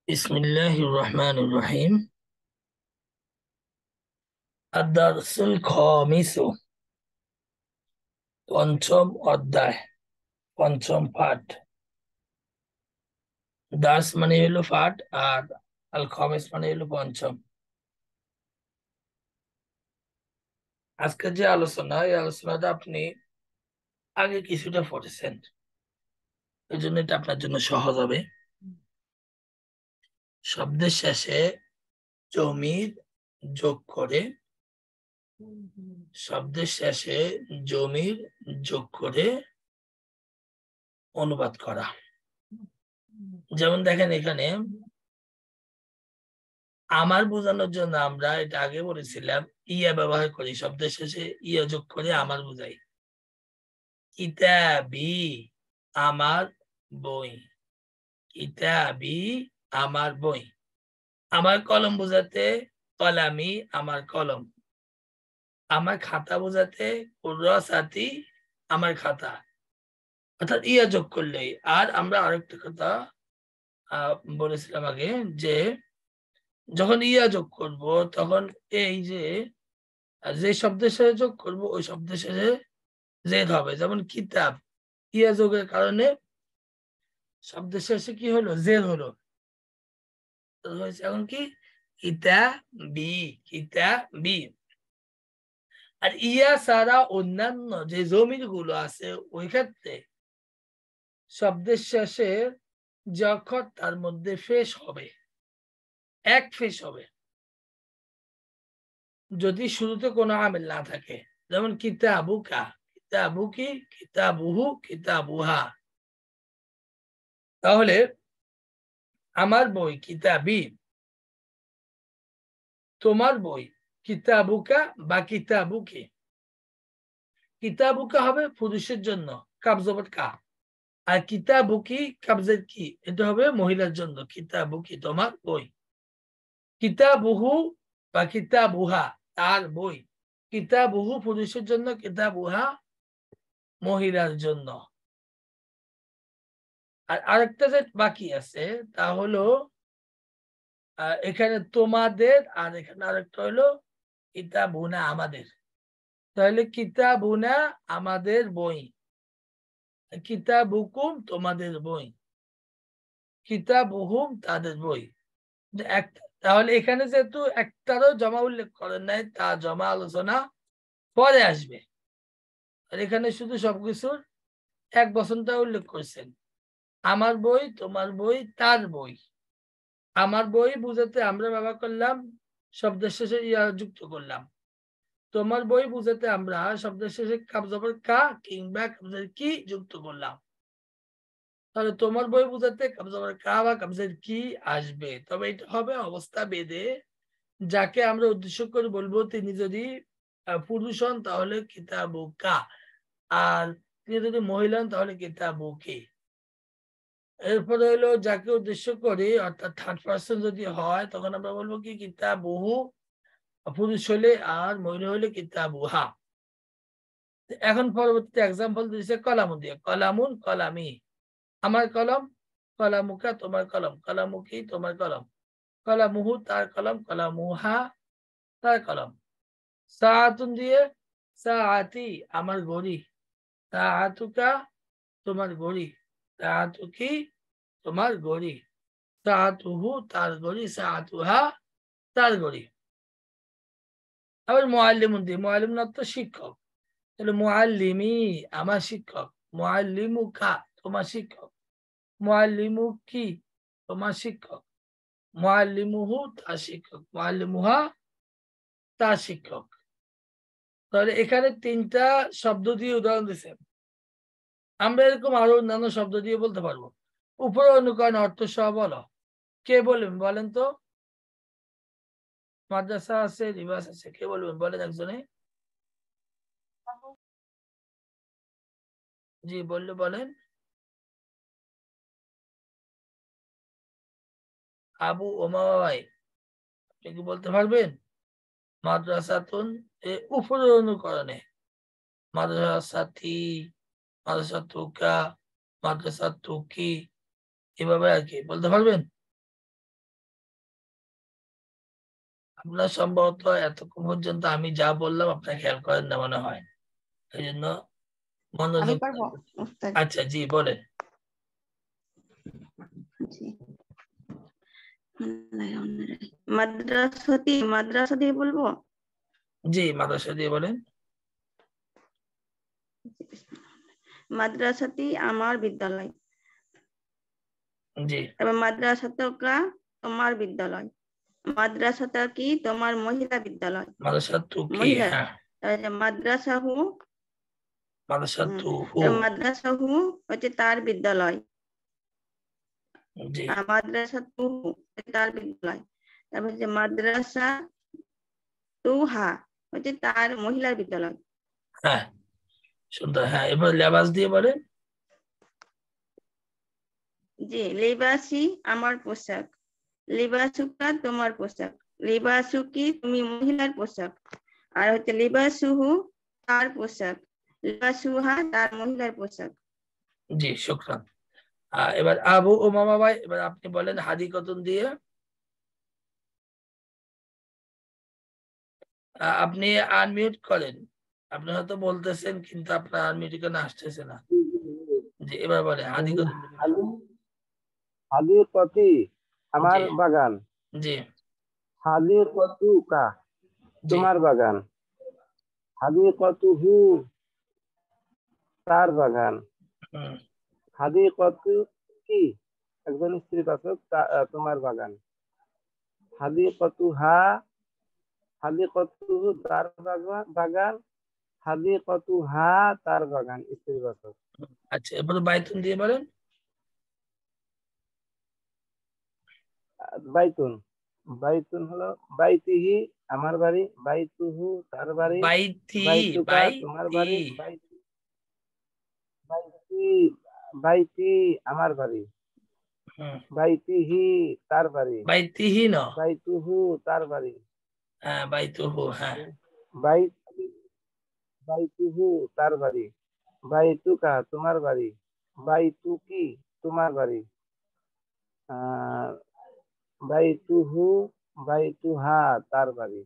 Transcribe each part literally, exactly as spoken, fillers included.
বিসমিল্লাহির রহমানির রহিম। আদ-দারসুল খামিসু, পঞ্চম অধ্যায়, পঞ্চম পাঠ। দার্স মানে হলো পাঠ, আর আল খামিস মানে হলো পঞ্চম। আজকে যে আলোচনা, এই আলোচনাটা আপনি আগে কিছুটা পড়েছেন, এই জন্য এটা আপনার জন্য সহজ হবে। শব্দের শেষে জমির যোগ করে শব্দের শেষে জমির যোগ করে অনুবাদ করা। যেমন দেখেন, এখানে আমার বোঝানোর জন্য আমরা এটা আগে বলেছিলাম, ইয়া ব্যবহার করি, শব্দের শেষে ইয়া যোগ করে আমার বোঝাই। কিতাবি, আমার বই। কিতাবি, আমার বই। আমার কলম বোঝাতে কলামি, আমার কলম। আমার খাতা বোঝাতে কুররাসাতি, আমার খাতা। অর্থাৎ ইয়া যোগ করলেই। আর আমরা আরেকটা কথা আহ বলেছিলাম আগে, যে যখন ইয়া যোগ করব তখন এই যে আর যে শব্দের সাথে যোগ করবো ওই শব্দের সাথে জেদ হবে। যেমন কিতাব, ইয়া যোগের কারণে শব্দের শেষে কি হলো, জেদ হলো। তো হয়েছে এখন কি, কিতাবি, কিতাবি। আর ইয়া ছাড়া অন্যান্য যে জমির গুলো আছে ওই ক্ষেত্রে শব্দের শেষে যখন তার মধ্যে ফেস হবে, এক ফেস হবে, যদি শুরুতে কোনো আমিল না থাকে। যেমন কিতাবুকা, কিতাবুকি, কিতাবুহু, কিতাবুহা। তাহলে আমার বই কিতাবি, তোমার বই কিতাবুকা বা কিতাবুকি। কিতাবুকা হবে পুরুষের জন্য, কাবজবত কা। আর কিতাবুকি কাবজের কি, এটা হবে মহিলার জন্য, কিতাবুকি তোমার বই। কিতাবুহু বা কিতাবুহা তার বই। কিতাবুহু পুরুষের জন্য, কিতাবুহা মহিলার জন্য। আর আরেকটা যে বাকি আছে তা হলো আহ, এখানে তোমাদের, আর এখানে আরেকটা হলো কিতাবুনা আমাদের। তাহলে কিতাবুনা আমাদের বই, কিতাবুকুম তোমাদের বই, কিতাবুহুম তাদের বই। এক, তাহলে এখানে যেহেতু একটারও জমা উল্লেখ করেন নাই, তা জমা আলোচনা পরে আসবে। আর এখানে শুধু সবকিছুর এক বচনটা উল্লেখ করছেন। আমার বই, তোমার বই, তার বই। আমার বই বুঝাতে আমরা ব্যবহার করলাম শব্দের শেষে ইয়া যুক্ত করলাম। তোমার বই বুঝাতে আমরা শব্দের শেষে কাব জবর কা কিংবা কাবজের কি যুক্ত করলাম। তাহলে তোমার বই বুঝাতে কাব জবর কা বা কাবজের কি আসবে, তবে এটা হবে অবস্থা বেদে। যাকে আমরা উদ্দেশ্য করে বলবো তিনি যদি আহ, পুরুষ হন তাহলে কিতাবু কা, আর তিনি যদি মহিলা হন তাহলে কিতাবু কি। এরপরে হলো যাকে উদ্দেশ্য করি, অর্থাৎ থার্ড পার্সন যদি হয় তখন আমরা বলবো কি কিতাবুহু, পুরুষ হলে, আর মহিলা হলে কিতাবুহা। এখন পরবর্তী এক্সাম্পল দিয়েছে কলামুন দিয়ে, কলামুন কলামি, আমার কলম। কলামুকা তোমার কলম, কলামুকি তোমার কলম। কলামুহু তার কলম, কলামুহা তার কলম। সাআতুন দিয়ে, সাআতি আমার ঘড়ি, সাআতুকা তোমার ঘড়ি, সাআতুকি তোমার ঘড়ি, সাআতুহু তার ঘড়ি, সাআতুহা তার ঘড়ি। আবার মুআল্লিমুন দিয়ে, মুআল্লিমুন অর্থ শিক্ষক, তাহলে মুআল্লিমি আমার শিক্ষক, মুআল্লিমুকা তোমার শিক্ষক, মুআল্লিমুকি তোমার শিক্ষক, মুআল্লিমুহু তার শিক্ষক, মুআল্লিমুহা তার শিক্ষক। তাহলে এখানে তিনটা শব্দ দিয়ে উদাহরণ দিয়েছে। আমরা এরকম আরো অন্যান্য শব্দ দিয়ে বলতে পারবো। উপরে অনুকরণ অর্থ সহ বলো। কে বলবেন বলেন তো? মাদ্রাসা আছে, রিভার্স আছে, কে বলবেন বলেন একজনে। জি বললে বলেন। আবু ওমামা ভাই, আপনি কি বলতে পারবেন? মাদ্রাসাতুন এ উপরের অনুকরণে, মাদ্রাসাতি, মাদ্রাসাতুকা, মাদ্রাসাতুকি, এভাবে আর কি বলতে পারবেন? আপনার সম্ভবত এতক্ষণ পর্যন্ত আমি যা বললাম আপনার খেয়াল করেন না মনে হয়, এই জন্য মনোযোগ। আচ্ছা জি বলেন। মাদ্রাসাতি মাদ্রাসা দিয়ে বলবো? জি মাদ্রাসা দিয়ে বলেন। মাদ্রাসাতি আমার বিদ্যালয়। জি। এবার মাদ্রাসাতুকা তোমার বিদ্যালয়। মাদ্রাসাতা কি তোমার মহিলা বিদ্যালয়। মাদ্রাসাতুকি, মহিলা। হ্যাঁ। মাদ্রাসাহু মাদ্রাসাতুহু। মাদ্রাসাহু হচ্ছে তার বিদ্যালয়। জি। মাদ্রাসাতুহু তার বিদ্যালয়। তারপর হচ্ছে মাদ্রাসা তুহা হচ্ছে তার মহিলার বিদ্যালয়। হ্যাঁ সুন্দর। হ্যাঁ এবার লেবাস দিয়ে বলেন। জি লিবাসি আমার পোশাক। লিবাসুকা তোমার পোশাক। লিবাসুকি তুমি মহিলার পোশাক। আর হচ্ছে লিবাসুহু তার পোশাক। লিবাসুহা তার মহিলার পোশাক। জি শুকরান। এবার আবু উমামা ভাই, এবার আপনি বলেন হাদিকতুন দিয়ে। আপনি আনমিউট করেন, আপনি হয়তো বলতেছেন কিন্তু আপনার আনমিউট কেন আসতেছে না। জি এবার বলেন হাদিকতুন। হাদিকতি আমার বাগান। জি। হাদিকতুকা তোমার বাগান। হাদিকতুহু তার বাগান। হাদিকতুকি একজন স্ত্রীবাচক তোমার বাগান। হাদিকতুহা হাদিকতুহু তার বাগান। হাদিকতুহা তার বাগান স্ত্রীবাচক। আচ্ছা এবার বাইতুন দিয়ে বলেন। বাইতুন বাইতুন হলো বাইতিহি আমার বাড়ি। বাইতুহু তার বাড়ি। বাইতি বাইতুকা তোমার বাড়ি। বাইতি বাইতি আমার বাড়ি। বাইতিহি তার বাড়ি। বাইতিহি না বাইতুহু তার বাড়ি। হ্যাঁ বাইতুহু, হ্যাঁ। বাইতি বাইতুহু তার বাড়ি। বাইতুকা তোমার বাড়ি। বাইতুকি তোমার বাড়ি। আহ বাইতুহু বাইতুহা তার বাড়ি।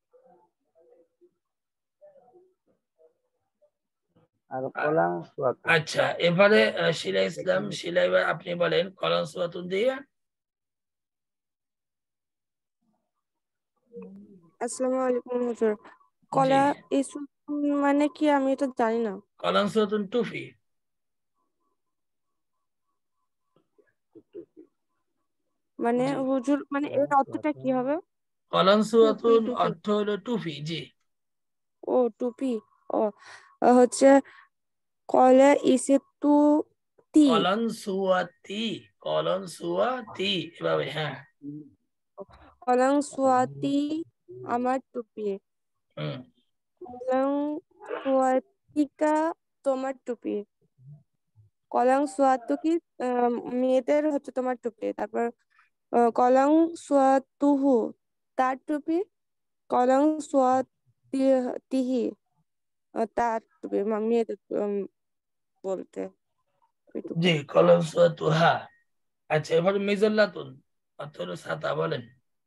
আর কলাং সুয়াতুন। আচ্ছা এবারে শিলা ইসলাম, শিলা এবার আপনি বলেন কলাং সুয়াতুন দিয়ে। আসসালামু আলাইকুম হুজুর। কলা ইসুন মানে কি আমি এটা জানি না। কলাং সুয়াতুন টুফি। মানে হুজুর মানে এর অর্থটা কি হবে? কলাং সুয়াতুন অর্থ হলো টুপি। জি। ও টুপি। ও হচ্ছে কলা ইসে তু তি। কলন সুয়াতি, কলন সুয়াতি এভাবে, হ্যাঁ। কলাং সুয়াতি আমার টুপি। হুম। কলাং সুয়াতিকা তোমার টুপি। কলাং সুয়াতুকি মেয়েদের হচ্ছে তোমার টুপি। তারপর কলাং সুয়াতুহু তার টুপি। কলাং সুয়াতিহি তার টুপি মেয়েদের বলতে। জি কলন সুয়াতুহা। আচ্ছা এবার মিজাল্লাতুন অর্থ হলো ছাতা, বলেন।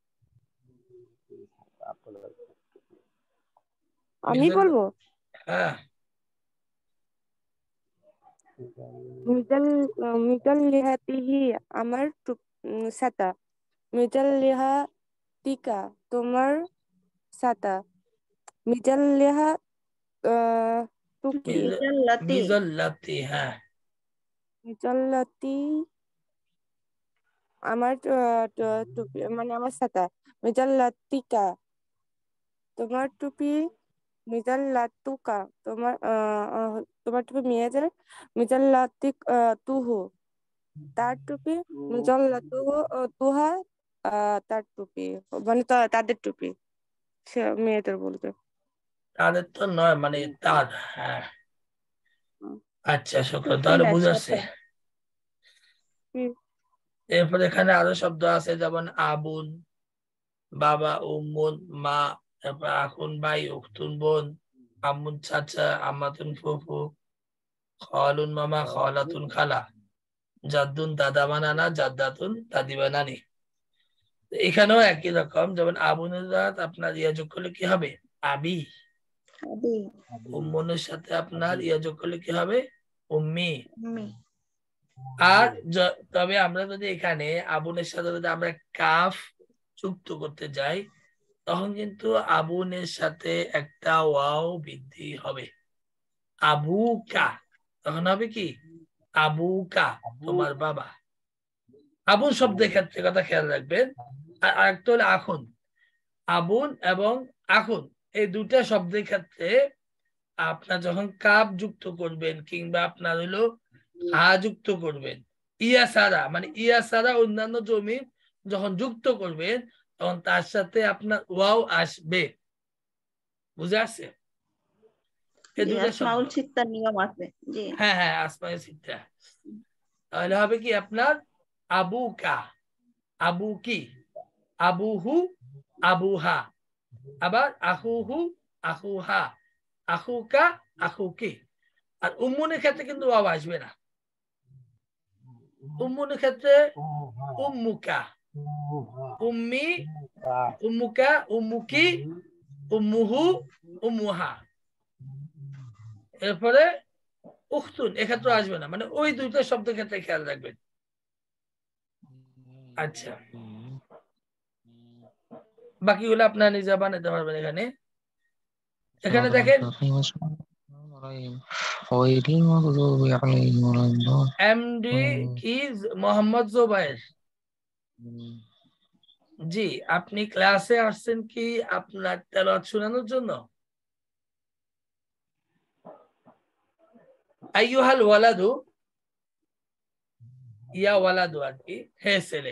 আমি বলবো? হ্যাঁ। মিজাল মিজাল্লিহাতিহি আমার ছাতা। মিজাল্লিহাতিকা তোমার ছাতা। মিজাল্লিহা তুকি মিজাল্লাতি, হ্যাঁ। মিজাল্লাতি আমার টুপি মানে আমার ছাতা। মিজাল্লাতিকা তোমার টুপি। মিজাল্লাতুকা তোমার তোমার টুপি মেয়েদের। মিজাল্লাতিক তুহু তার টুপি। মিজাল্লাতুহু তুহা তার টুপি মানে তাদের টুপি, সে মেয়েদের বলতে। তাদের তো নয়, মানে তার, হ্যাঁ। আচ্ছা শুকরান, তাহলে বুঝাচ্ছে। এরপর এখানে আরো শব্দ আছে যেমন আবুন বাবা, উম্মুন মা, তারপর আখুন ভাই, উখতুন বোন, আম্মুন চাচা, আম্মাতুন ফুফু, খালুন মামা, খালাতুন খালা, জাদ্দুন দাদা বা নানা, জাদ্দাতুন দাদি বা নানি। এখানেও একই রকম, যেমন আবুনের রাত আপনার ইয়া যোগ করলে কি হবে? আবি। আবি। উম্মনের সাথে আপনার ইয়া যোগ করলে কি হবে? উম্মি। উম্মি। আর তবে আমরা যদি এখানে আবুনের সাথে যদি আমরা কাফ যুক্ত করতে যাই, তখন কিন্তু আবুনের সাথে একটা ওয়াও বৃদ্ধি হবে, আবুকা। তখন হবে কি? আবুকা, তোমার বাবা। আবুন শব্দের ক্ষেত্রে কথা খেয়াল রাখবেন। আর আরেকটা হলো আখুন। আবুন এবং আখুন এই দুটা শব্দের ক্ষেত্রে আপনার যখন কাপ যুক্ত করবেন কিংবা আপনার হলো হা যুক্ত করবেন, ইয়া সারা মানে ইয়া সারা অন্যান্য জমি যখন যুক্ত করবেন, তখন তার সাথে আপনার ওয়াও আসবে। বুঝে আসছে? এই দুটা আসমাউল শব্দ। সিত্তার নিয়ম আছে। জি। হ্যাঁ হ্যাঁ, আসমাউল সিত্তা। তাহলে হবে কি আপনার আবুকা, আবুকি, আবুহু, আবুহা, আবার আহুহু, আহুহা, আহুকা, আহুকি। আর উম্মুনের ক্ষেত্রে কিন্তু ওয়াও আসবে না। উম্মুনের ক্ষেত্রে উম্মুকা, উম্মি, উম্মুকা, উম্মুকি, উম্মুহু, উম্মুহা। এরপরে উখতুন এক্ষেত্রে আসবে না, মানে ওই দুইটা শব্দের ক্ষেত্রে খেয়াল রাখবেন। আচ্ছা, বাকিগুলো আপনার নিজে বানাতে পারবেন। এখানে এখানে দেখেন এমডি কি মোহাম্মদ জোবায়ের। জি, আপনি ক্লাসে আসছেন কি আপনার তেলাওয়াত শোনানোর জন্য? আইয়ুহাল ওয়ালাদু, ইয়া ওয়ালাদু আর কি, হে ছেলে।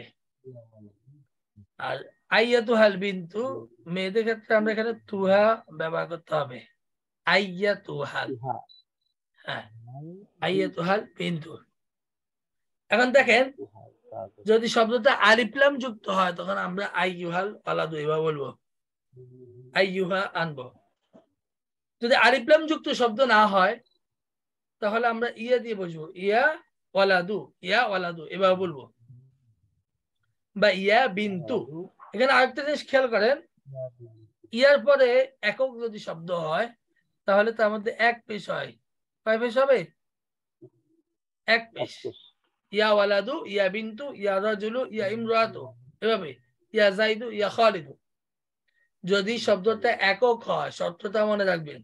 আর আইয়াতুহাল বিনতু মেয়েদের ক্ষেত্রে আমরা এখানে তুহা ব্যবহার করতে হবে, আইয়াতুহাল। হ্যাঁ, আইয়াতুহাল বিনতু। এখন দেখেন যদি শব্দটা আলিফলাম যুক্ত হয়, তখন আমরা আইয়ুহাল ওয়ালাদু এভাবে বলবো, আইয়ুহা আনবো। যদি আলিফলাম যুক্ত শব্দ না হয়, তাহলে আমরা ইয়া দিয়ে বসবো, ইয়া ওয়ালাদু, ইয়া ওয়ালাদু এভাবে বলবো, বা ইয়া বিনতু। এখানে আরেকটা জিনিস খেয়াল করেন, ইয়ার পরে একক যদি শব্দ হয়, তাহলে তার মধ্যে এক পেশ হয়। কয় পেশ হবে? এক পেশ। ইয়া ওয়ালাদু, ইয়া বিনতু, ইয়া রাজুলু, ইয়া ইমরাতু, এভাবে ইয়া জাইদু, ইয়া খালিদু। যদি শব্দটা একক হয়, শর্তটা মনে রাখবেন,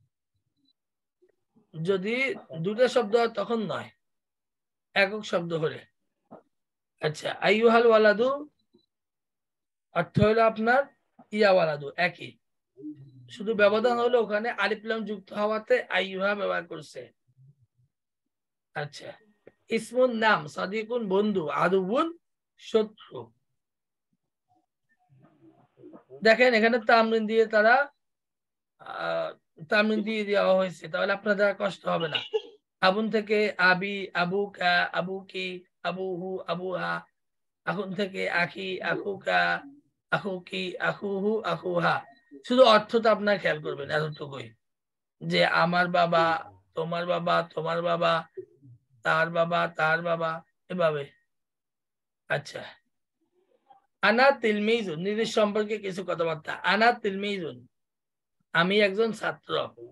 যদি দুটো শব্দ হয় তখন নয়, একক শব্দ হলে। আচ্ছা, আইয়ুহাল ওয়ালাদু অর্থ হলো আপনার ইয়া ওয়ালাদু, একই, শুধু ব্যবধান হলো ওখানে আলিফ লাম যুক্ত হওয়াতে আইয়ুহা ব্যবহার করছে। আচ্ছা, ইসমুন নাম, সাদিকুন বন্ধু, আদুবুন শত্রু। দেখেন এখানে তামরিন দিয়ে তারা আহ তামরিন দিয়ে দেওয়া হয়েছে, তাহলে আপনার দ্বারা কষ্ট হবে না। আবুন থেকে আবি, আবুকা, আবুকি, আবুহু, আবুহা। আখুন থেকে আখি, আখুকা, আখুকি, আখুহু, আখুহা। শুধু অর্থটা আপনার খেয়াল করবেন এতটুকুই, যে আমার বাবা, তোমার বাবা, তোমার বাবা, তার বাবা, তার বাবা, এভাবে। আচ্ছা, আনা তিলমিজুন, নিজের সম্পর্কে কিছু কথাবার্তা। আনা তিলমিজুন, আমি একজন ছাত্র।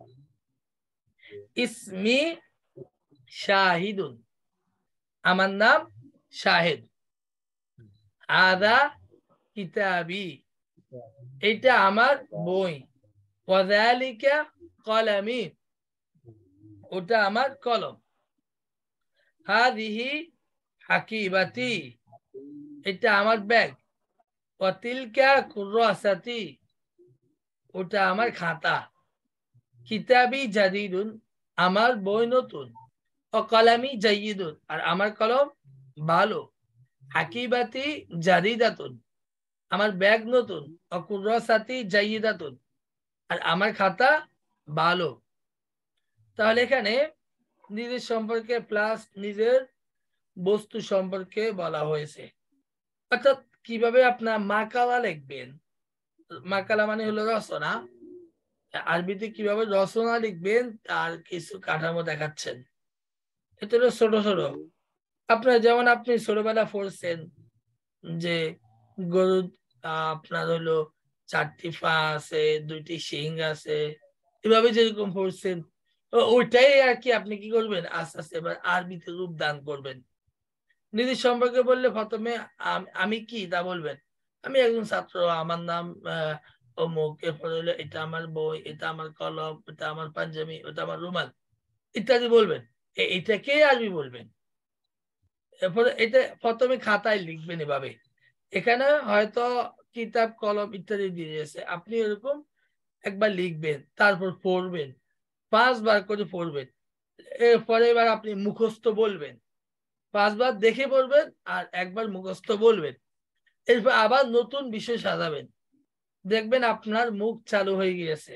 ইসমি শাহিদুন, আমার নাম শাহিদ। আদা কিতাবি, এটা আমার বই। ওয়াযালিকা কলামি, ওটা আমার কলম। হাদিহি হাকিবাতি, এটা আমার ব্যাগ। ওয়াতিলকা কুররাসাতি, ওটা আমার খাতা। কিতাবি জাদিদুন, আমার বই নতুন। ও কলামি জাইয়িদুন, আর আমার কলম ভালো। হাকিবাতি জাদিদাতুন, আমার ব্যাগ নতুন। ও কুররাসাতি জাইয়িদাতুন, আর আমার খাতা ভালো। তাহলে এখানে নিজের সম্পর্কে প্লাস নিজের বস্তু সম্পর্কে বলা হয়েছে। অর্থাৎ কিভাবে আপনার মাকালা লিখবেন, মাকালা মানে হলো রচনা, আরবিতে কিভাবে রচনা লিখবেন তার কিছু কাঠামো দেখাচ্ছেন। এটা হলো ছোট ছোট, আপনার যেমন আপনি ছোটবেলা পড়ছেন যে গরু আপনার হলো চারটি পা আছে, দুইটি শিং আছে, এভাবে যেরকম পড়ছেন ওইটাই আর কি আপনি কি করবেন আস্তে আস্তে এবার আরবিতে রূপ দান করবেন। নিজের সম্পর্কে বললে প্রথমে আমি কি তা বলবেন, আমি একজন ছাত্র, আমার নাম অমুক, এরপর হলো এটা আমার বই, এটা আমার কলম, এটা আমার পাঞ্জাবি, ওটা আমার রুমাল ইত্যাদি বলবেন, এটাকে আরবি বলবেন। এরপরে এটা প্রথমে খাতায় লিখবেন এভাবে, এখানে হয়তো কিতাব কলম ইত্যাদি দিয়ে দিয়েছে, আপনি এরকম একবার লিখবেন, তারপর পড়বেন, পাঁচবার করে পড়বেন, এরপরে এবার আপনি মুখস্থ বলবেন, পাঁচবার দেখে পড়বেন আর একবার মুখস্থ বলবেন, এরপর আবার নতুন বিষয় সাজাবেন, দেখবেন আপনার মুখ চালু হয়ে গিয়েছে।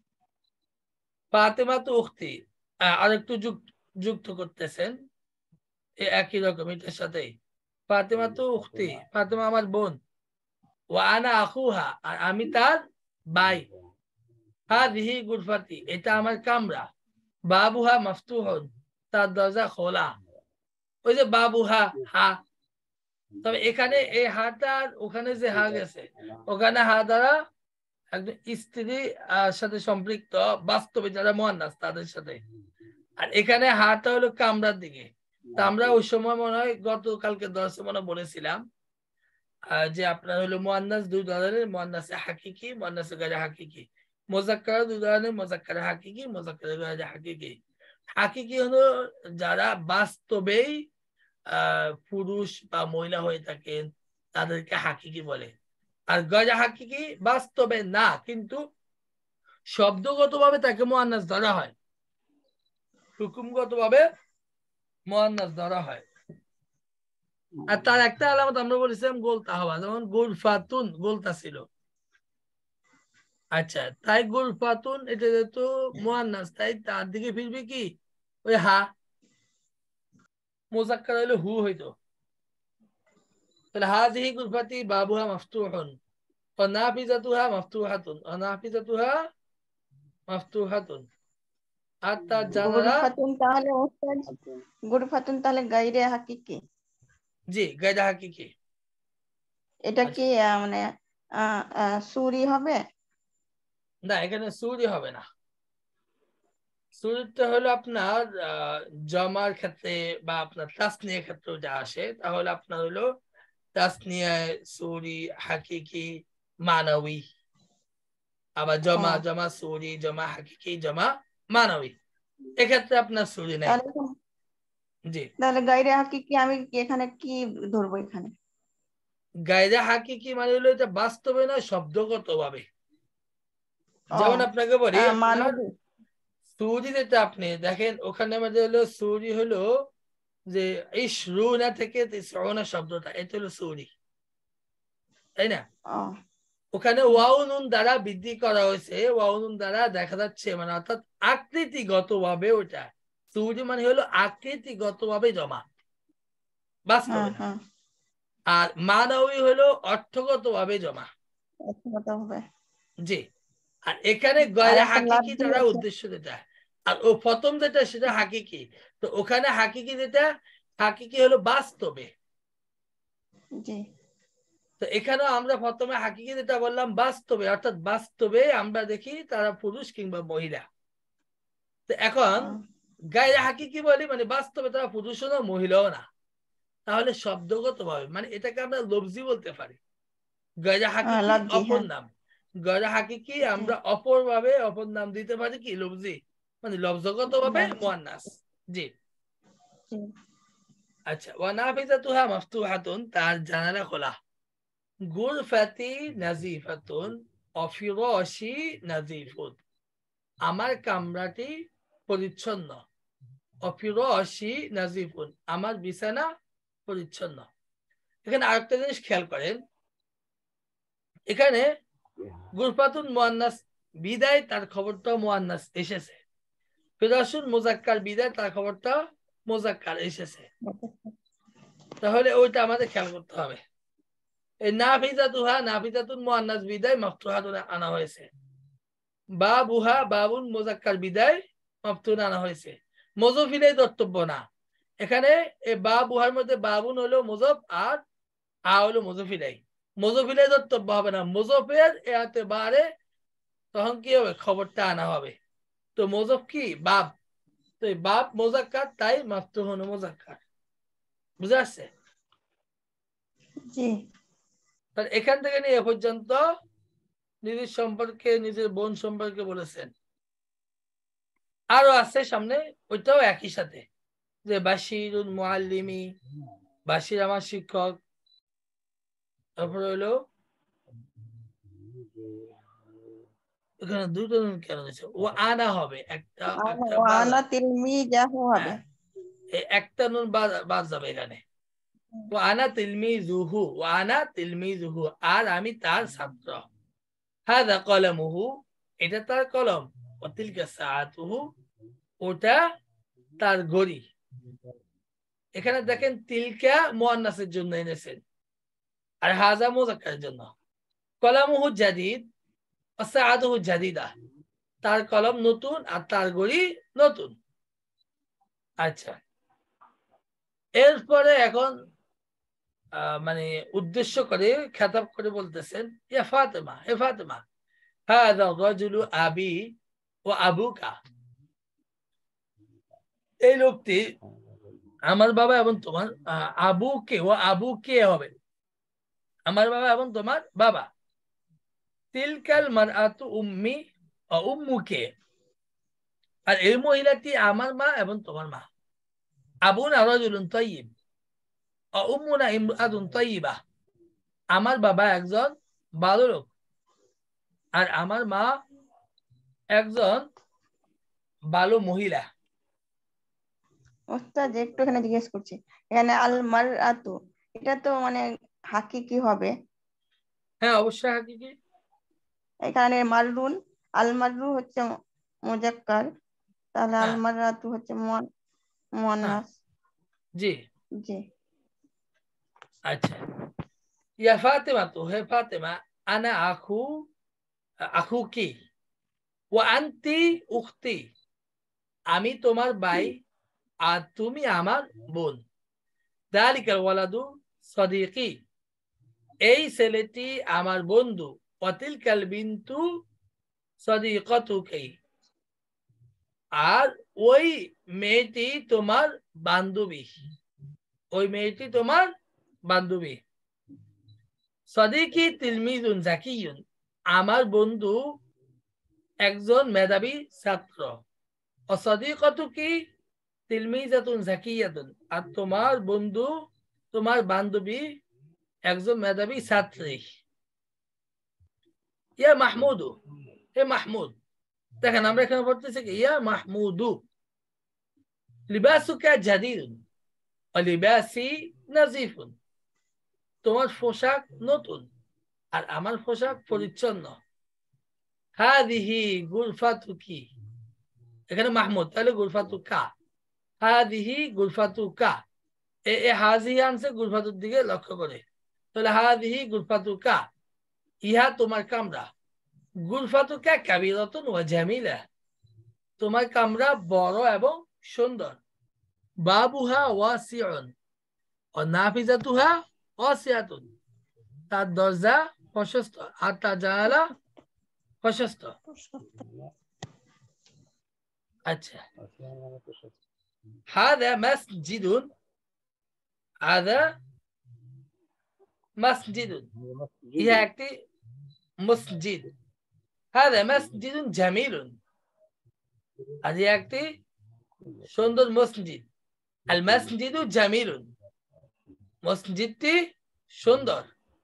ফাতেমা তো উক্তি আর একটু যুক্ত করতেছেন একই রকম এটার সাথে, ফাতেমা তো উক্তি, ফাতেমা আমার বোন, ওয়া আনা আখুহা আর আমি তার ভাই, হাদিহি গুরফাতি এটা আমার কামরা, বাবুহা মাফতুহুন তার দরজা খোলা। ওই যে বাবুহা হা, তবে এখানে এই হাটার ওখানে যে হা গেছে, ওখানে হা দ্বারা একজন স্ত্রী সাথে সম্পৃক্ত বাস্তবে যারা মুয়ান্নাস তাদের সাথে, আর এখানে হাটা হলো কামরার দিকে। তা আমরা ওই সময় মনে হয় গতকালকে দর্শে মনে বলেছিলাম যে আপনার হলো মুয়ান্নাস দুই ধরনের, মুয়ান্নাসে হাকিকি, মুয়ান্নাসে গায়রে হাকিকি, মুযাক্কার দুই ধরনের, মুযাক্কার হাকিকি, মুযাক্কার গায়রে হাকিকি। হাকিকি হলো যারা বাস্তবেই আহ পুরুষ বা মহিলা হয়ে থাকেন তাদেরকে হাকিকি বলে, আর গায়রে হাকিকি বাস্তবে না কিন্তু শব্দগতভাবে তাকে মুয়ান্নাস ধরা হয়, হুকুমগতভাবে মুয়ান্নাস ধরা হয়। আর তার একটা আলামত আমরা বলেছিলাম গোলতা হওয়া, যেমন গুরফাতুন গোলতা ছিল। আচ্ছা, তাই গুরফাতুন এটা যেহেতু মুয়ান্নাস তাই তার দিকে ফিরবে কি ওই হা, মুযাক্কার হইলে হু হইতো, তাহলে হাযিহি গুরফাতি বাবুহা মাফতুহুন ওয়া নাফিযাতুহা মাফতুহাতুন ওয়া নাফিযাতুহা মাফতুহাতুন। আর তার জানালা গুরফাতুন তাহলে ওস্তাদ গুরফাতুন তাহলে গায়রে হাকিকি, জি গায়রে হাকিকি। এটা কি মানে সুরি হবে? না, এখানে সুরি হবে না, সুরিটা হলো আপনার জমার ক্ষেত্রে বা আপনার তাসনিয়ার ক্ষেত্রে যা আসে, তাহলে আপনার হলো তাসনিয়ায় সুরি, হাকিকি, মানবী, আবার জমা জমা সুরি, জমা হাকিকি, জমা মানবী, এক্ষেত্রে আপনার সুরি নাই। জি, তাহলে গায়রে হাকিকি আমি এখানে কি ধরবো? এখানে গায়রে হাকিকি মানে হলো এটা বাস্তবে না শব্দগত ভাবে। যেমন আপনাকে বলি আপনার সুরি যেটা আপনি দেখেন ওখানে আমাদের হলো সুরি হলো যে ইশরুনা থেকে তিসউনা শব্দটা, এটা হলো সুরি, তাই না? ওখানে ওয়াও নুন দ্বারা বৃদ্ধি করা হয়েছে, ওয়াও নুন দ্বারা দেখা যাচ্ছে মানে অর্থাৎ আকৃতিগত ভাবে ওটা সুরি মানে হলো আকৃতিগত ভাবে জমা, বাস্তবে না। আর মানাবী হলো অর্থগত ভাবে জমা। জি, আর এখানে গায়রে হাকিকি দ্বারা উদ্দেশ্য যেটা, আর ও প্রথম যেটা সেটা হাকিকি, তো ওখানে হাকিকি যেটা হাকিকি হলো বাস্তবে। জি, তো এখানে আমরা প্রথমে হাকিকি যেটা বললাম বাস্তবে, অর্থাৎ বাস্তবে আমরা দেখি তারা পুরুষ কিংবা মহিলা। তো এখন গায়রে হাকিকি বলি মানে বাস্তবে তারা পুরুষও না মহিলাও না, তাহলে শব্দগত ভাবে মানে এটাকে আমরা লফজি বলতে পারি। গায়রে হাকিকি অপর নাম, গায়রে হাকিকি আমরা অপর ভাবে অপর নাম দিতে পারি কি লফজি, মানে লফজগত ভাবে মুয়ান্নাস। জি, আচ্ছা, ওয়া নাফিযাতুহা মাফতুহাতুন তার জানালা খোলা, গুরফাতি নাজিফাতুন অফিরাশি নাজিফুন আমার কামরাটি পরিচ্ছন্ন, অফিরাশি নাজিফুন আমার বিছানা পরিচ্ছন্ন। এখানে আরেকটা জিনিস খেয়াল করেন, এখানে গুরফাতুন মুয়ান্নাস বিদায় তার খবরটা মুয়ান্নাস এসেছে, ফিরাশুন মুযাক্কার বিদায় তার খবরটা মুযাক্কার এসেছে, তাহলে ওইটা আমাদের খেয়াল করতে হবে। এই নাফিযাতুহা নাফিযাতুন মুয়ান্নাস বিদায় মাফতুহাতুন আনা হয়েছে, বাবুহা বাবুন মুযাক্কার বিদায় মাফতুন আনা হয়েছে, মুযফ ইলাইহি দর্তব্য না। এখানে এই বাবুহার মধ্যে বাবুন হলো মুযফ আর আ হলো মুযফ ইলাইহি, মুযফিলে ধর্তব্য হবে না, মুযফের এতেবারে তখন কি হবে, খবরটা আনা হবে। তো মুযফ কি বাব, তো বাব মুযাক্কার, তাই মাফতুহুন মুযাক্কার। বুঝা আসছে? জি। তাহলে এখান থেকে নিয়ে এ পর্যন্ত নিজের সম্পর্কে, নিজের বোন সম্পর্কে বলেছেন। আরো আছে সামনে, ওইটাও একই সাথে, যে বাশিরুল মুআল্লিমি, বাশির আমার শিক্ষক। তারপরে হলো এখানে দুটো কেন দিচ্ছে, ও আনা হবে একটা, একটা আনা তিলমিজাহু হবে। একটা নুন বাদ যাবে এখানে। ও আনা তিলমিজুহু, ও আনা তিলমিজুহু, আর আমি তার ছাত্র। হাদা কলমুহু, এটা তার কলম। ও তিলকা সাআতুহু, ওটা তার ঘড়ি। এখানে দেখেন তিলকা মুআন্নাসের জন্য এনেছেন, আর হাজা মুযাক্কারের জন্য। কলামুহু জাদিদ ওয়া সাআতুহু জাদিদা, তার কলম নতুন আর তার ঘড়ি নতুন। আচ্ছা, এরপরে এখন মানে উদ্দেশ্য করে খেতাব করে বলতেছেন, ইয়া ফাতেমা, হে ফাতেমা, হাযা রাজুলু আবি ওয়া আবুকা, এই লোকটি আমার বাবা এবং তোমার আবু কে, ও আবু কে হবে, আমার বাবা এবং তোমার বাবা। তিলকাল মারআতু উম্মি ও উম্মুকে, আর এই মহিলাটি আমার মা এবং তোমার মা। আবুনা রাজুলুন তাইয়্যিব ও উম্মুনা ইমরাতুন তাইয়্যিবা, আমার বাবা একজন ভালো লোক আর আমার মা একজন ভালো মহিলা। ওস্তাদ একটু এখানে জিজ্ঞেস করছি, এখানে আল মারআতু এটা তো মানে হাকিকি হবে? হ্যাঁ অবশ্যই হাকিকি। এখানে মাররুন, আল মাররু হচ্ছে মুযাক্কার, তাহলে আল মারআতু হচ্ছে মুয়ান্নাস। জি জি। আচ্ছা, ইয়া ফাতেমা, তো হে ফাতেমা, আনা আখু আখুকি ওয়া আনতি উখতি, আমি তোমার ভাই আর তুমি আমার বোন। যালিকাল ওয়ালাদু সাদিকি, এই ছেলেটি আমার বন্ধু। ওয়াতিলকাল বিনতু সাদিকাতুকি, আর ওই মেয়েটি তোমার বান্ধবী, ওই মেয়েটি তোমার বান্ধবী। সাদিকি তিলমিজুন জাকিয়ুন, আমার বন্ধু একজন মেধাবী ছাত্র। অসাদিকাতুকি তিলমিজাতুন জাকিয়াতুন, আর তোমার বন্ধু, তোমার বান্ধবী একজন মেধাবী ছাত্রী। ইয়া মাহমুদু, হে মাহমুদ, দেখেন আমরা এখানে পড়তেছি কি, ইয়া মাহমুদু লিবাসুকা জাদিদুন ওয়া লিবাসি নাজিফুন, তোমার পোশাক নতুন আর আমার পোশাক পরিচ্ছন্ন। হাদিহি গুরফাতুকি, এখানে মাহমুদ, তাহলে গুরফাতুকা। হাদিহি গুরফাতুকা, এ এ হাজি আনছে গুরফাতুর দিকে লক্ষ্য করে, তাহলে হাদিহি গুরফাতুকা, ইহা তোমার কামরা। গুরফাতুকা কাবীরাতুন ওয়া জামিলা, তোমার কামরা বড় এবং সুন্দর। বাবুহা ওয়াসিউন ওয়া নাফিজাতুহা ওয়াসিয়াতুন, তার দরজা প্রশস্ত আর তার জানালা প্রশস্ত। আচ্ছা, হাদা মাসজিদুন, হাদা মাসজিদুন, ইহা একটি মসজিদ। হাদা মাসজিদুন জামিলুন, আর ইহা একটি সুন্দর মসজিদ। আল মাসজিদু জামিলুন, মসজিদটি সুন্দর।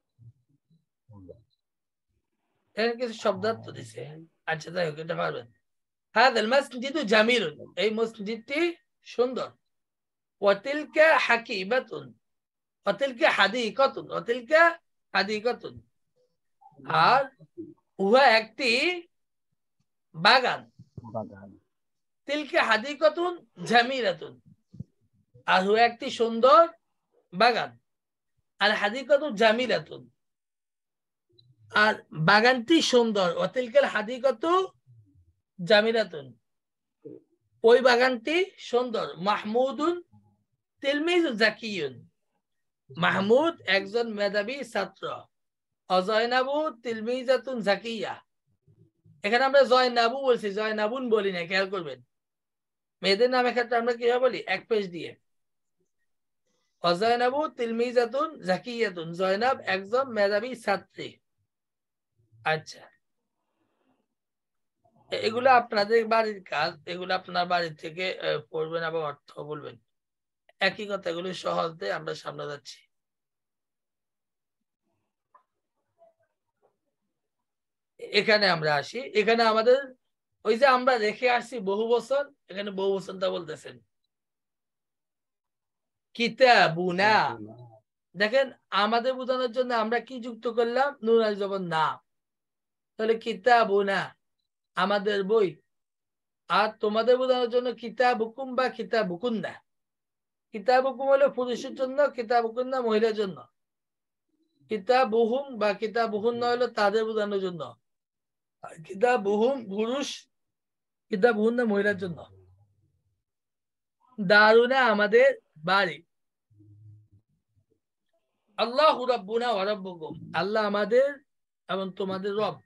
এখানে কিছু শব্দার্থ দিছে। আচ্ছা যাই হোক, এটা পারবেন। হাদাল মাসজিদু জামিলুন, এই মসজিদটি সুন্দর। ওয়াতিলকা হাকিবাতুন, ওয়াতিলকা হাদিকাতুন, ওয়াতিলকা হাদিকাতুন, আর উহা একটি বাগান। বাগান। তিলকা হাদিকাতুন জামিলাতুন, আর উহা একটি সুন্দর বাগান। আর হাদিকাতুন জামিলাতুন, আর বাগানটি সুন্দর। ওয়াতিলকাল হাদিকাতু জামিলাতুন, ওই বাগানটি সুন্দর। মাহমুদুন তিলমিজ জাকিয়ুন, মাহমুদ একজন মেধাবী ছাত্র। অজয়নাবু তিলমিজাতুন জাকিয়া, এখানে আমরা জয়নাবু বলছি, জয়নাবুন বলি না, খেয়াল করবেন। মেয়েদের নামের ক্ষেত্রে আমরা কিভাবে বলি? এক পেশ দিয়ে। অজয়নাবু তিলমিজাতুন জাকিয়াতুন, জয়নাব একজন মেধাবী ছাত্রী। আচ্ছা, এগুলো আপনাদের বাড়ির কাজ, এগুলো আপনার বাড়ি থেকে পড়বেন এবং অর্থ বলবেন। একই কথা, এগুলো সহজে আমরা সামনে যাচ্ছি। এখানে আমরা আসি, এখানে আমাদের ওই যে আমরা রেখে আসছি বহু বছর, এখানে বহু বছরটা বলতেছেন কিতাবুনা। দেখেন আমাদের বোঝানোর জন্য আমরা কি যুক্ত করলাম? নুন আল জবর না। তাহলে কিতাবুনা আমাদের বই, আর তোমাদের বোঝানোর জন্য কিতাবুকুম বা কিতাবুকুন্না। কিতাবুকুম হলো পুরুষের জন্য, কিতাবুকুন্না মহিলার জন্য। কিতাবুহুম বা কিতাবুহুন্না হলো তাদের বোঝানোর জন্য, কিতাবুহুম পুরুষ, কিতাবুহুন্না মহিলার জন্য। দারুনা আমাদের বাড়ি। আল্লাহু রাব্বুনা ওয়া রাব্বুকুম, আল্লাহ আমাদের এবং তোমাদের রব।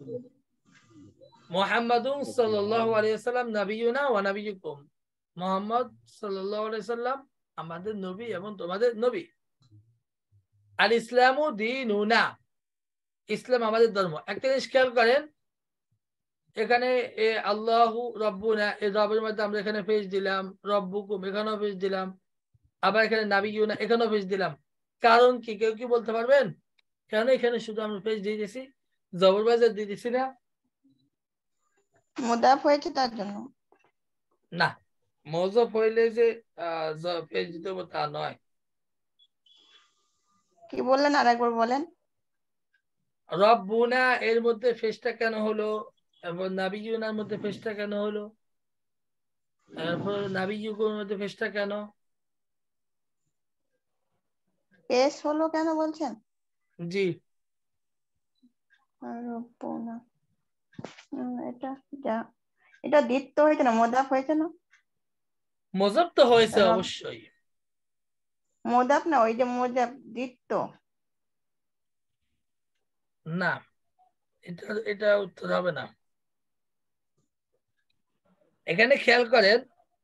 মুহাম্মাদুন সাল্লাল্লাহু আলাইহি ওয়াসাল্লাম নবিয়ুনা ওয়া নবিয়ুকুম, মুহাম্মদ সাল্লাল্লাহু আলাইহি ওয়াসাল্লাম আমাদের নবী এবং তোমাদের নবী। আল ইসলামু দীনুনা, ইসলাম আমাদের ধর্ম। একটা জিনিস খেয়াল করেন, এখানে এ আল্লাহু রাব্বুনা, এই রবের মধ্যে আমরা এখানে পেজ দিলাম, রব্বুকুম এখানেও পেজ দিলাম, আবার এখানে নবিয়ুনা এখানেও পেজ দিলাম। কারণ কি? কেউ কি বলতে পারবেন কেন এখানে শুধু আমরা পেজ দিয়ে দিয়েছি, জবর বাজার দিয়ে দিছি না? মুদাফ হয়েছে তার জন্য। না, মজব হইলে যে পেজ দিতে হবে তা নয়। কি বললেন আরেকবার বলেন। রব্বুনা এর মধ্যে ফেসটা কেন হলো, এবং নাবিয়ুনার মধ্যে ফেসটা কেন হলো, তারপর নাবিয়ুকুর মধ্যে ফেসটা কেন? পেশ হলো কেন বলছেন? জি, রব্বুনা, হুম, এটা যা এটা দ্বিত্ব হয়েছে না, মুদাফ হয়েছে না? মজব তো হয়েছে রব অবশ্যই। মুদাফ না, ওই যে মুদাফ দ্বিত্ব। না, এটা এটা উত্তর হবে না। এখানে খেয়াল করেন,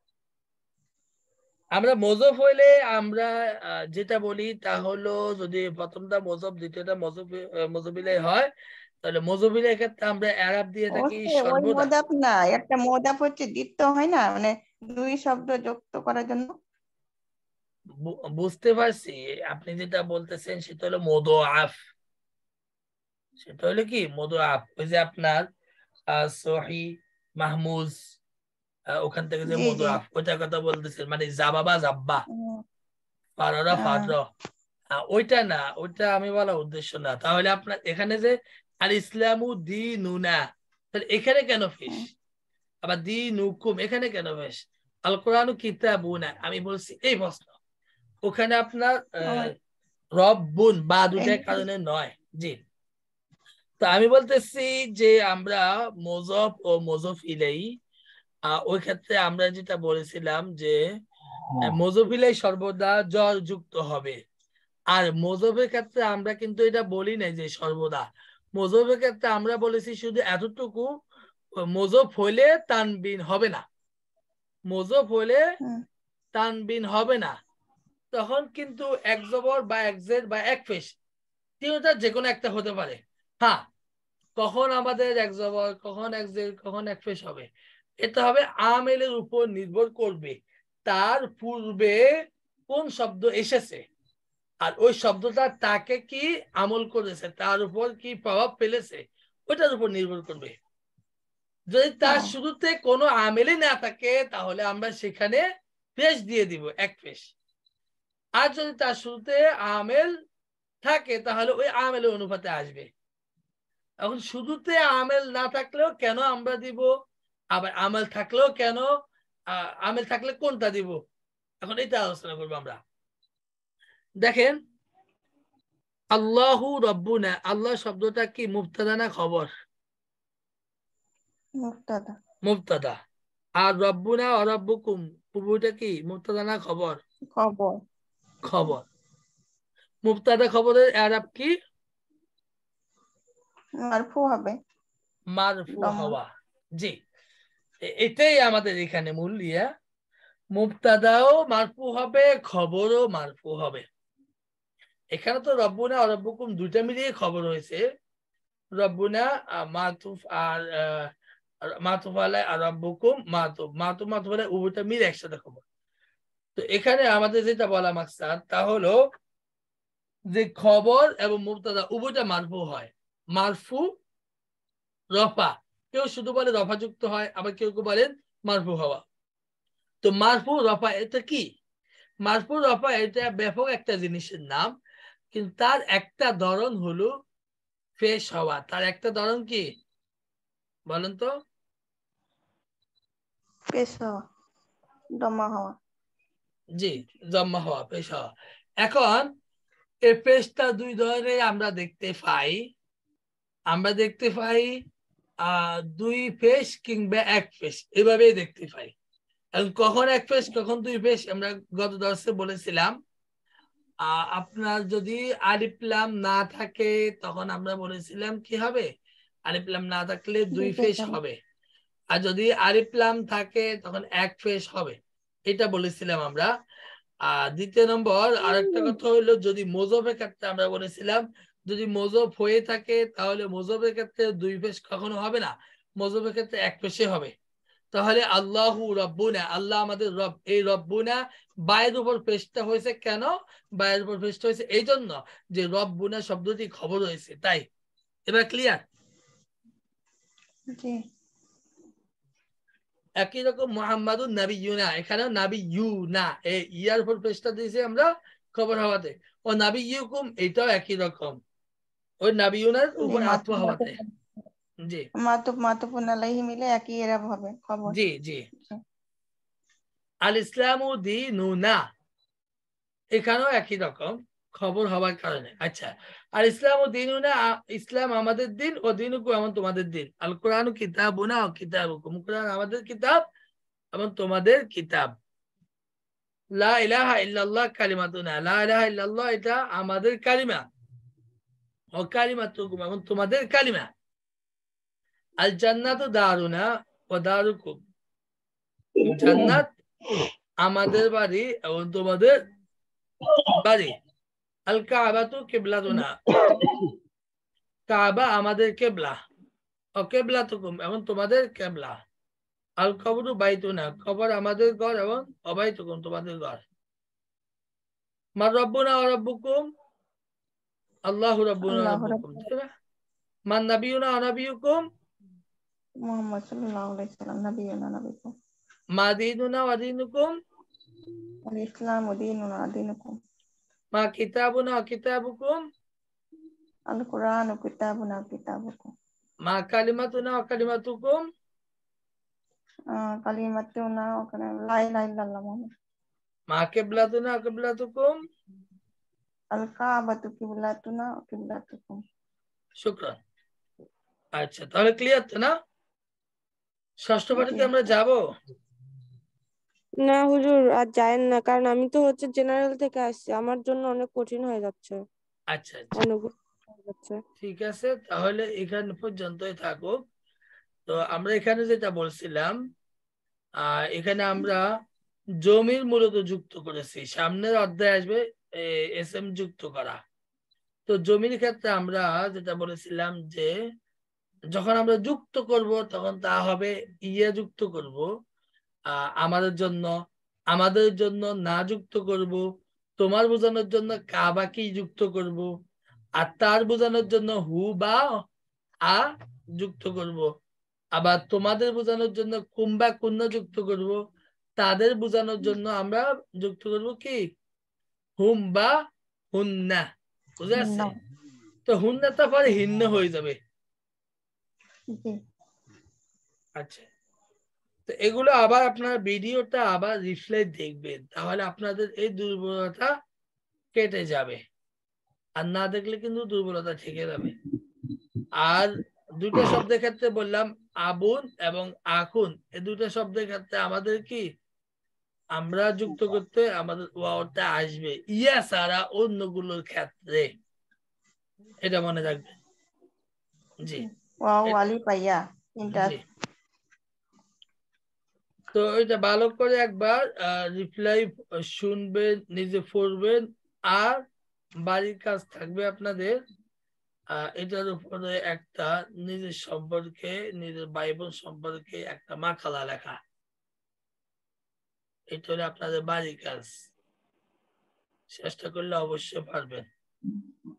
আমরা মজব হইলে আমরা আহ, যেটা বলি তা হলো, যদি প্রথমটা মজব দ্বিতীয়টা মজব মজবিলাই হয়, তাহলে মজবিলের ক্ষেত্রে আমরা এরাব দিয়ে ও থাকি সে ওই সর্বদা। মুদাফ না, একটা মুদাফ হচ্ছে দ্বিত্ব হয় না, মানে দুই শব্দ যুক্ত করার জন্য। বু- বুঝতে পারছি, আপনি যেটা বলতেছেন সেটা হলো মুদআফ। সেটা হলো কি মুদআফ, ওই যে আপনার আহ, সহি মাহমুজ, আহ, ওখান থেকে যে জি জি। মুদআফ ওইটার কথা বলতেছেন, মানে জাবাবা জাব্বা, হুম, ফাররা হ্যাঁ, ফারর, ওইটা না, ওইটা আমি বলা উদ্দেশ্য না। তাহলে আপনার এখানে যে আল ইসলামু দীনুনা, তাহলে এখানে কেন ফেস? হুম, আবার দীনুকুম এখানে কেন ফেস? আল কোরআনু কিতাবুনা, আমি বলছি এই প্রশ্ন, ওখানে আপনার আহ, ওই রব্বুন বা দুটার এই- কারণে নয়। জি, তো আমি বলতেছি যে আমরা মজফ ও মজফ ইলাই, আহ, ওই ক্ষেত্রে আমরা যেটা বলেছিলাম যে আহ, মজফ ইলাই সর্বদা জ্বর যুক্ত হবে। আর মজফের ক্ষেত্রে আমরা কিন্তু এটা বলি নাই যে সর্বদা। মজফের ক্ষেত্রে আমরা বলেছি শুধু এতটুকু, মজফ হইলে তানবিন হবে না, মজফ হইলে হুম, তানবিন হবে না। তখন কিন্তু এক জবর বা এক জের বা এক পেশ, তিনটা যে কোনো একটা হতে পারে। হ্যাঁ, কখন আমাদের এক জবর, কখন এক জের, কখন এক পেশ হবে, এটা হবে আমেলের উপর নির্ভর করবে, তার পূর্বে কোন শব্দ এসেছে আর ওই শব্দটা তাকে কি আমল করেছে, তার উপর কি প্রভাব ফেলেছে, ওইটার উপর নির্ভর করবে। যদি তার ও, শুরুতে কোনো আমেলই না থাকে তাহলে আমরা সেখানে পেশ দিয়ে দিব, এক পেশ। আর যদি তার শুরুতে আমেল থাকে তাহলে ওই আমেলের অনুপাতে আসবে। এখন শুরুতে আমেল না থাকলেও কেন আমরা দিব, আবার আমেল থাকলেও কেন, আহ, আমেল থাকলে কোনটা দিব, এখন এটা আলোচনা করবো আমরা। দেখেন, আল্লাহু রব্বুনা, আল্লাহ শব্দটা কি মুবতাদা না খবর? মুক্তাদা। মুবতাদা। আর রব্বুনা ও রব্বুকুম উভয়টা কি মুবতাদা না খবর? খবর। খবর। মুবতাদা খবরের ইআরাব কি? মারফু হবে মারফু দম হওয়া। জি, এ- এটাই আমাদের এখানে মূল ইয়া। মুবতাদাও মারফু হবে, খবরও মারফু হবে। এখানে তো রব্বুনা আর রব্বুকুম দুইটা মিলিয়ে খবর হয়েছে। রব্বুনা আহ, মাতুফ আর আহ, মাতুফ আলাই আর রব্বুকুম মাতুফ মাতুফ মাতুফ আলাই উভয়টা মিলে একসাথে খবর। তো এখানে আমাদের যেটা বলা মাকসাদ তা হলো যে খবর এবং মুবতাদা উভয়টা মারফু হয়। মারফু রফা, কেউ শুধু বলে রফা যুক্ত হয়, আবার কেউ কেউ বলেন মারফু হওয়া। তো মারফু রফা এটা কি? মারফু রফা এটা ব্যাপক একটা জিনিসের নাম, কিন্তু তার একটা ধরন হলো ফেস হওয়া। তার একটা ধরন কি বলেন তো? পেশ হওয়া দমা হওয়া জি, জম্মা হওয়া, পেশ হওয়া। এখন এই পেশটা দুই ধরনের আমরা দেখতে পাই। আমরা দেখতে পাই আহ দুই পেশ কিংবা এক পেশ, এভাবেই দেখতে পাই। এখন কখন এক পেশ কখন দুই পেশ আমরা গত দর্শে বলেছিলাম। আহ আপনার যদি আলিফ লাম না থাকে তখন আমরা বলেছিলাম কি হবে, আলিফ লাম না থাকলে দুই পেশ হবে। আর যদি আলিফ লাম থাকে তখন এক পেশ হবে, এটা বলেছিলাম আমরা। আর দ্বিতীয় নম্বর আরেকটা কথা হলো, যদি মোজফের ক্ষেত্রে আমরা বলেছিলাম যদি মোজফ হয়ে থাকে তাহলে মোজফের ক্ষেত্রে দুই পেশ কখনো হবে না, মোজফের ক্ষেত্রে এক পেশে হবে। তাহলে আল্লাহু রব্বুনা, আল্লাহ আমাদের রব, এই রব্বুনা বায়ের উপর পেশটা হয়েছে কেন? বায়ের উপর পেশটা হয়েছে এই জন্য যে রব্বুনা শব্দটি খবর হয়েছে, তাই। এবার ক্লিয়ার? জি একই রকম মুহাম্মাদুন নাবিয়ুনা, এখানেও নাবিয়ুনা এই ইয়ার উপর পেশটা দিয়েছি আমরা খবর হওয়াতে। ও নাবিয়ুকুম এটাও একই রকম, ওই নাবিয়ুনার উপর আত্ম হওয়াতে। জি মাতুব মাতুবুন আলাইহি মিলে একই এরাব হবে খবর। জি জি। আল ইসলামু দীনুনা এখানেও একই রকম খবর হওয়ার কারণে। আচ্ছা, আর ইসলাম ও দিনুনা, ইসলাম আমাদের দিন, ও দিনুকু এমন তোমাদের দিন। আল কোরআন কিতাবুনা ও কিতাবুকুম, কোরআন আমাদের কিতাব এবং তোমাদের কিতাব। লা ইলাহা ইল্লাল্লাহ কালিমাতুনা, লা ইলাহা ইল্লাল্লাহ এটা আমাদের কালিমা, ও কালিমাতুকুম এবং তোমাদের কালিমা। আল জান্নাতু দারুনা ও দারুকুম, জান্নাত আমাদের বাড়ি এবং তোমাদের বাড়ি। আল কাবাতু কিবলাতুনা, কাবা আমাদের কেবলা, ও কেবলাতুকুম এবং তোমাদের কেবলা। আল কবরু বাইতুনা, কবর আমাদের ঘর এবং অবাইতুকুম তোমাদের ঘর। মা রব্বুনা ওয়া রব্বুকুম, আল্লাহু রব্বুনা ওয়া আল্লাহু রব্বুকুম, তাই না? মান নাবিয়ুনা ওয়া নাবিয়ুকুম, মুহাম্মদ সাল্লাল্লাহু আলাইহি সাল্লাম নবিয়ুনা নবিয়ুকুম। মা দীনুনা ওয়া দীনুকুম, আল ইসলামু দীনুনা দীনুকুম। মা কিতাবুনা ওয়া কিতাবুকুম, আল কুরআনু কিতাবুনা কিতাবুকুম। মা কালিমাতুনা ওয়া কালিমাতুকুম, আহ, কালিমাতুনা ওয়া কালিমা লা ইলাহা ইল্লাল্লাহ মুহাম্মদ। মা কিবলাতুনা ওয়া কিবলাতুকুম। আল কাবাতু কিবলাতুনা ওয়া কিবলাতুকুম। শুকরান। আচ্ছা, তাহলে ক্লিয়ার তো না? ষষ্ঠ জি পাঠে আমরা যাব? না হুজুর আর যায়েন না, কারণ আমি তো হচ্ছে জেনারেল থেকে আসছি, আমার জন্য অনেক কঠিন হয়ে যাচ্ছে, আচ্ছা আচ্ছা, অনেক হয়ে যাচ্ছে। ঠিক আছে, তাহলে এখান পর্যন্তই থাকুক। তো আমরা এখানে যেটা বলছিলাম, আহ এখানে আমরা জমির মূলত যুক্ত করেছি, সামনের অধ্যায় আসবে এস এম যুক্ত করা। তো জমির ক্ষেত্রে আমরা যেটা বলেছিলাম যে যখন আমরা যুক্ত করব তখন তা হবে ইয়ে যুক্ত করব আহ আমাদের জন্য, আমাদের জন্য না যুক্ত করব, তোমার বোঝানোর জন্য কাবাকি যুক্ত করব, আর তার বোঝানোর জন্য হু বা আ যুক্ত করব, আবার তোমাদের বোঝানোর জন্য কুম্বা কুন্ন যুক্ত করব, তাদের বোঝানোর জন্য আমরা যুক্ত করব কি হুম বা হুন্না। বুঝে আছে? তো হুন্না তারপরে হিন্ন হয়ে যাবে। জি আচ্ছা, তো এগুলো আবার আপনার ভিডিওটা আবার রিপ্লে দেখবেন, তাহলে আপনাদের এই দুর্বলতা কেটে যাবে। আর না দেখলে কিন্তু দুর্বলতা থেকে যাবে। আর দুটো শব্দের ক্ষেত্রে বললাম আবুন এবং আকুন, এই দুটো শব্দের ক্ষেত্রে আমাদের কি আমরা যুক্ত করতে আমাদের ওয়াওটা আসবে, ইয়া ছাড়া অন্যগুলোর ক্ষেত্রে, এটা মনে রাখবেন। জি ওয়াও আলি পাইয়া তিনটা জি তো এটা ভালো করে একবার রিপ্লাই শুনবেন, নিজে পড়বেন, আর বাড়ির কাজ থাকবে আপনাদের আহ এটার উপরে একটা নিজের সম্পর্কে, নিজের ভাই বোন সম্পর্কে একটা মাকালা লেখা। এটা হলো আপনাদের বাড়ির কাজ, চেষ্টা করলে অবশ্যই পারবেন।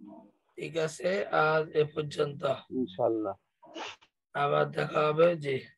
ঠিক আছে, আর এ পর্যন্ত, ইনশাআল্লাহ আবার দেখা হবে। জি।